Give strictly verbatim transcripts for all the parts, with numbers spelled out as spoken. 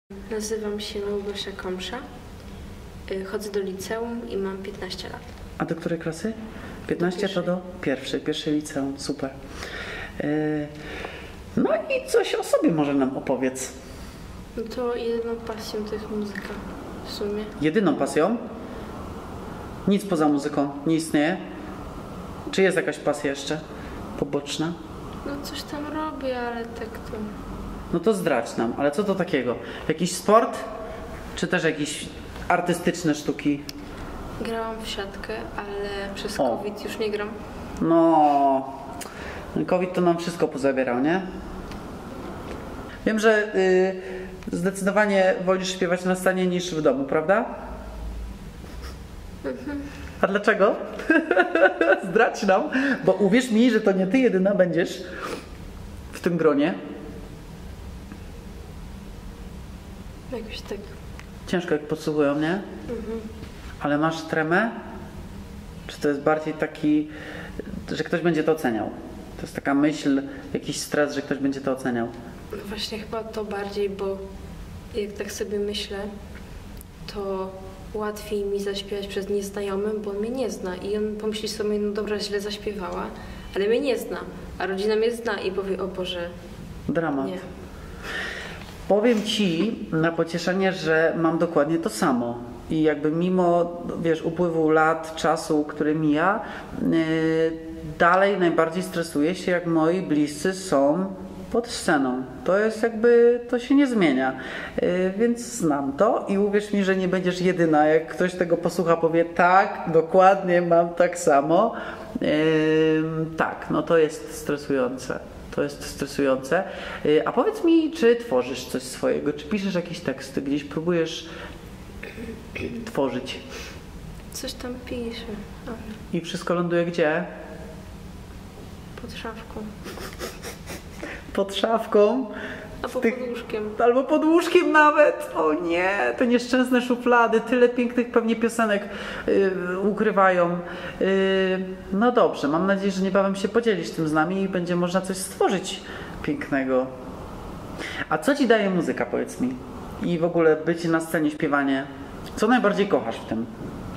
Nazywam się Małgosia Komsza, chodzę do liceum i mam piętnaście lat. A do której klasy? piętnaście to do pierwszej, pierwszej liceum, super. No i coś o sobie może nam opowiedz. No to jedyną pasją to jest muzyka w sumie. Jedyną pasją? Nic poza muzyką nie istnieje? Czy jest jakaś pasja jeszcze poboczna? No coś tam robię, ale tak to... No to zdradź nam, ale co to takiego? Jakiś sport? Czy też jakieś artystyczne sztuki? Grałam w siatkę, ale przez O. COVID już nie gram. No, COVID to nam wszystko pozabierał, nie? Wiem, że y, zdecydowanie wolisz śpiewać na scenie niż w domu, prawda? A dlaczego? Zdradź nam, bo uwierz mi, że to nie ty jedyna będziesz w tym gronie. Jakoś tak. Ciężko jak podsłuchują, nie? Mhm. Ale masz tremę? Czy to jest bardziej taki, że ktoś będzie to oceniał? To jest taka myśl, jakiś stres, że ktoś będzie to oceniał. No właśnie chyba to bardziej, bo jak tak sobie myślę, to łatwiej mi zaśpiewać przed nieznajomym, bo on mnie nie zna i on pomyśli sobie, no dobra, źle zaśpiewała, ale mnie nie zna, a rodzina mnie zna i powie, o Boże, Dramat. nie. Powiem Ci na pocieszenie, że mam dokładnie to samo. I jakby mimo, wiesz, upływu lat, czasu, który mija, yy, dalej najbardziej stresuję się, jak moi bliscy są pod sceną. To jest jakby, to się nie zmienia. Yy, więc znam to i uwierz mi, że nie będziesz jedyna. Jak ktoś tego posłucha, powie tak, dokładnie mam tak samo. Yy, tak, no to jest stresujące. To jest stresujące. A powiedz mi, czy tworzysz coś swojego? Czy piszesz jakieś teksty? Gdzieś próbujesz tworzyć? Coś tam piszę, ale I wszystko ląduje gdzie? pod szafką. Pod szafką? Albo tych- pod łóżkiem. Albo pod łóżkiem nawet. O nie, te nieszczęsne szuflady. Tyle pięknych pewnie piosenek yy, ukrywają. Yy, no dobrze, mam nadzieję, że niebawem się podzielisz tym z nami i będzie można coś stworzyć pięknego. A co Ci daje muzyka, powiedz mi? I w ogóle bycie na scenie, śpiewanie. Co najbardziej kochasz w tym?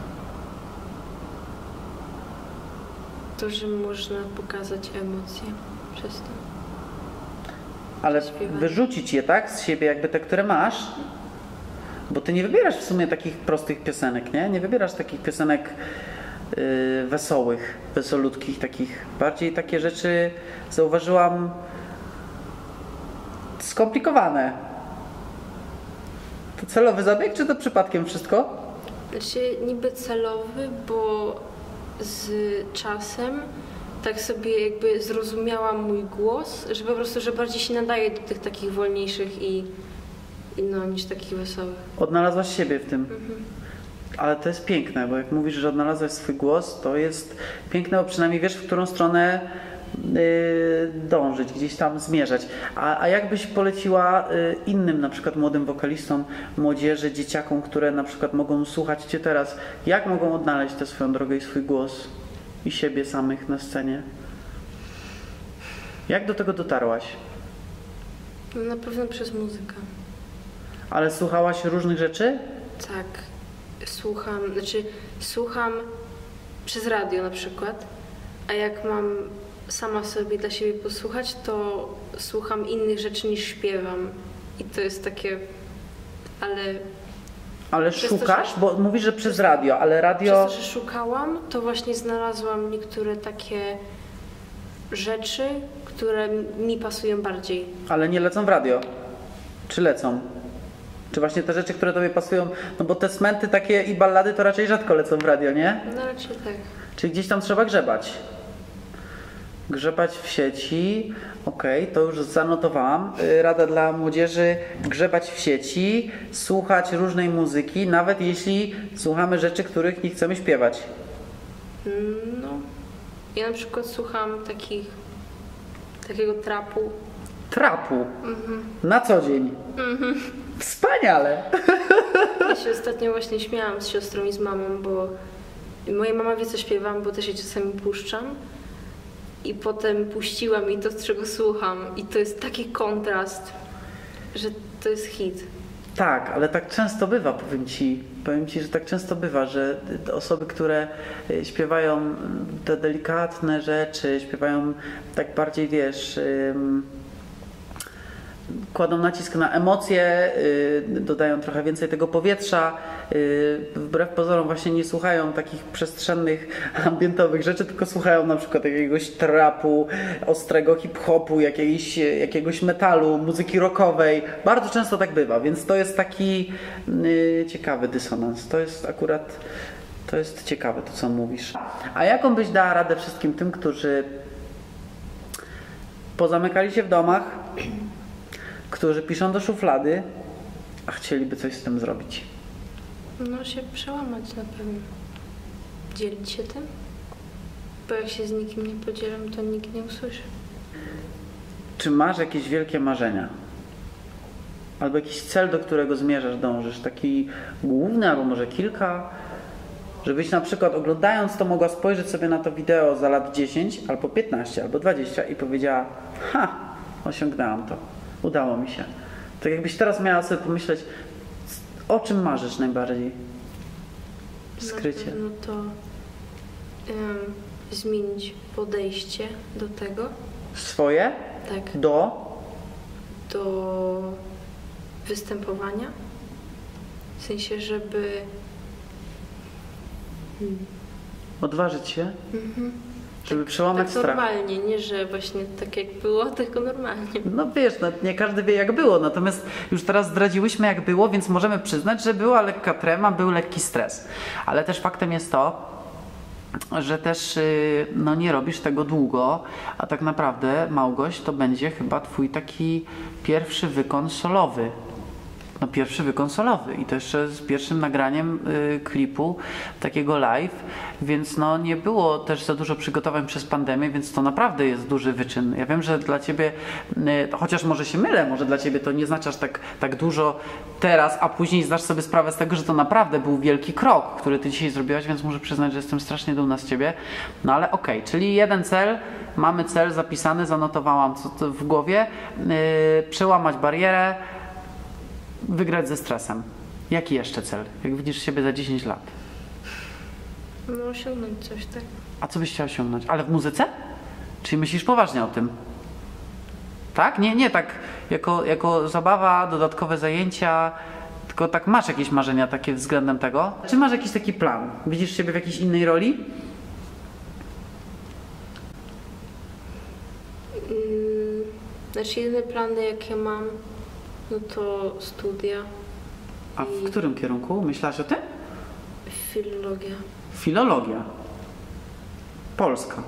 To, że można pokazać emocje przez to. Ale Śpiewać. wyrzucić je, tak? Z siebie, jakby te, które masz. Bo ty nie wybierasz w sumie takich prostych piosenek, nie? Nie wybierasz takich piosenek yy, wesołych, wesolutkich, takich. Bardziej takie rzeczy, zauważyłam, skomplikowane. To celowy zabieg, czy to przypadkiem wszystko? Znaczy niby celowy, bo z czasem tak sobie jakby zrozumiałam mój głos, że po prostu, że bardziej się nadaje do tych takich wolniejszych i, i no, niż takich wesołych. Odnalazłaś siebie w tym. Mhm. Ale to jest piękne, bo jak mówisz, że odnalazłaś swój głos, to jest piękne, bo przynajmniej wiesz, w którą stronę yy, dążyć, gdzieś tam zmierzać. A, a jak byś poleciła yy, innym, na przykład młodym wokalistom, młodzieży, dzieciakom, które na przykład mogą słuchać Cię teraz, jak mogą odnaleźć tę swoją drogę i swój głos i siebie samych na scenie? Jak do tego dotarłaś? No, na pewno przez muzykę. Ale słuchałaś różnych rzeczy? Tak, słucham, znaczy słucham przez radio na przykład, a jak mam sama sobie dla siebie posłuchać, to słucham innych rzeczy niż śpiewam. I to jest takie, ale Ale Przez to, szukasz? że- Bo mówisz, że przez radio, ale radio... przez to, że szukałam, to właśnie znalazłam niektóre takie rzeczy, które mi pasują bardziej. Ale nie lecą w radio? Czy lecą? Czy właśnie te rzeczy, które tobie pasują? No bo te smenty takie i ballady to raczej rzadko lecą w radio, nie? No raczej tak. Czyli gdzieś tam trzeba grzebać. Grzebać w sieci. Okej, to już zanotowałam. Y, Rada dla młodzieży: grzebać w sieci, słuchać różnej muzyki, nawet jeśli słuchamy rzeczy, których nie chcemy śpiewać. Mm, No, ja na przykład słucham takich, takiego trapu. Trapu. Mhm. Na co dzień. Wspaniale. Ja się ostatnio właśnie śmiałam z siostrą i z mamą, bo moja mama wie, co śpiewam, bo też jej czasami puszczam. I potem puściłam jej to, z czego słucham. I to jest taki kontrast, że to jest hit. Tak, ale tak często bywa, powiem Ci. Powiem Ci, że tak często bywa, że te osoby, które y, śpiewają te delikatne rzeczy, śpiewają tak bardziej, wiesz, ym, kładą nacisk na emocje, y, dodają trochę więcej tego powietrza, y, wbrew pozorom właśnie nie słuchają takich przestrzennych, ambientowych rzeczy, tylko słuchają na przykład jakiegoś trapu, ostrego hip-hopu, jakiegoś, jakiegoś metalu, muzyki rockowej. Bardzo często tak bywa, więc to jest taki y, ciekawy dysonans. To jest akurat, to jest ciekawe to, co mówisz. A jaką byś dała radę wszystkim tym, którzy pozamykali się w domach, którzy piszą do szuflady, a chcieliby coś z tym zrobić? No się przełamać na pewno. Dzielić się tym. Bo jak się z nikim nie podzielam, to nikt nie usłyszy. Czy masz jakieś wielkie marzenia? Albo jakiś cel, do którego zmierzasz, dążysz? Taki główny, albo może kilka? Żebyś na przykład oglądając to mogła spojrzeć sobie na to wideo za lat dziesięć, albo piętnaście, albo dwadzieścia i powiedziała: ha, osiągnęłam to. Udało mi się. Tak jakbyś teraz miała sobie pomyśleć, o czym marzysz najbardziej? W skrycie. No to um, zmienić podejście do tego. Swoje? Tak. Do? Do występowania. W sensie, żeby... Hmm. Odważyć się? Mhm. Żeby przełamać tak strach. normalnie, nie że właśnie tak jak było, tylko normalnie. No wiesz, no, nie każdy wie jak było, natomiast już teraz zdradziłyśmy jak było, więc możemy przyznać, że była lekka trema, był lekki stres. Ale też faktem jest to, że też yy, no, nie robisz tego długo, a tak naprawdę, Małgoś, to będzie chyba twój taki pierwszy wykon solowy. No pierwszy wykon solowy i to jeszcze z pierwszym nagraniem y, klipu takiego live, więc no nie było też za dużo przygotowań przez pandemię, więc to naprawdę jest duży wyczyn. Ja wiem, że dla Ciebie, y, chociaż może się mylę, może dla Ciebie to nie znaczy aż tak, tak dużo teraz, a później zdasz sobie sprawę z tego, że to naprawdę był wielki krok, który Ty dzisiaj zrobiłaś, więc muszę przyznać, że jestem strasznie dumna z Ciebie. No ale okej, okay, czyli jeden cel, mamy cel zapisany, zanotowałam co to w głowie, y, przełamać barierę, wygrać ze stresem. Jaki jeszcze cel? Jak widzisz siebie za dziesięć lat? No osiągnąć coś, tak. A co byś chciał osiągnąć? Ale w muzyce? Czyli myślisz poważnie o tym? Tak? Nie, nie tak jako, jako zabawa, dodatkowe zajęcia, tylko tak masz jakieś marzenia takie względem tego? Czy masz jakiś taki plan? Widzisz siebie w jakiejś innej roli? Hmm, znaczy jedyne plany jakie mam, no to studia. A w którym kierunku? Myślałaś o tym? Filologia. Filologia. Polska.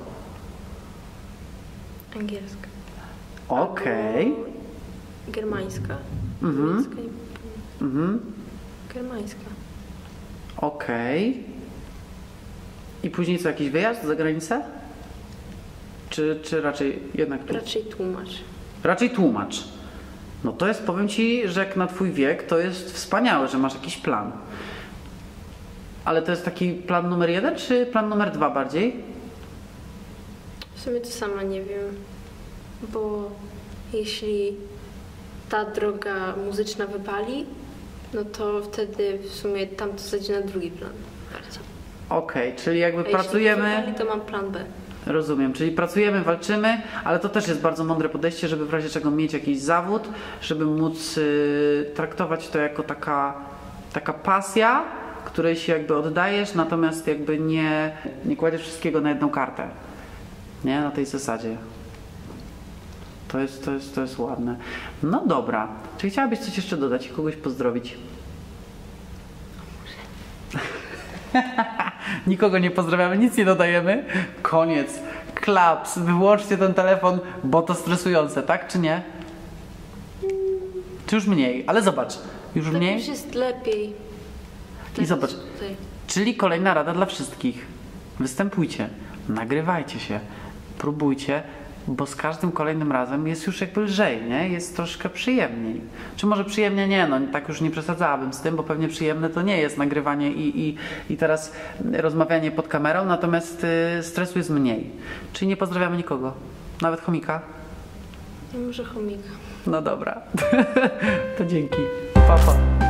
Angielska. Okej. Albo germańska. Mhm. Niemiecka i Mhm. germańska. Okej. I później co, jakiś wyjazd za granicę? Czy, czy raczej jednak tu? Raczej tłumacz. Raczej tłumacz. No to jest, powiem Ci, że jak na Twój wiek, to jest wspaniałe, że masz jakiś plan. Ale to jest taki plan numer jeden, czy plan numer dwa bardziej? W sumie to sama nie wiem, bo jeśli ta droga muzyczna wypali, no to wtedy w sumie tam to zejdzie na drugi plan bardziej. Okej, czyli jakby A pracujemy... jeśli nie wypali, to mam plan B. Rozumiem, czyli pracujemy, walczymy, ale to też jest bardzo mądre podejście, żeby w razie czego mieć jakiś zawód, żeby móc y, traktować to jako taka, taka pasja, której się jakby oddajesz, natomiast jakby nie, nie kładziesz wszystkiego na jedną kartę. Nie? Na tej zasadzie. To jest, to jest, to jest ładne. No dobra. Czy chciałabyś coś jeszcze dodać i kogoś pozdrowić? Nikogo nie pozdrawiamy, nic nie dodajemy. Koniec. Klaps. Wyłączcie ten telefon, bo to stresujące, tak czy nie? Czy już mniej? Ale zobacz, już Tak mniej. już jest lepiej. I zobacz, Tutaj. czyli kolejna rada dla wszystkich. Występujcie, nagrywajcie się, próbujcie, bo z każdym kolejnym razem jest już jakby lżej, nie? Jest troszkę przyjemniej. Czy może przyjemnie nie? No tak już nie przesadzałabym z tym, bo pewnie przyjemne to nie jest nagrywanie i, i, i teraz rozmawianie pod kamerą, natomiast y, stresu jest mniej. Czyli nie pozdrawiamy nikogo? Nawet chomika? No może chomika. No dobra. To dzięki. Pa, pa.